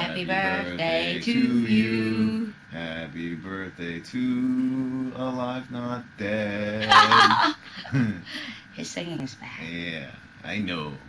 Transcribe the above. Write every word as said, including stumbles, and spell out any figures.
Happy birthday to you. Happy birthday to Alive Not Dead. His singing is bad. Yeah, I know.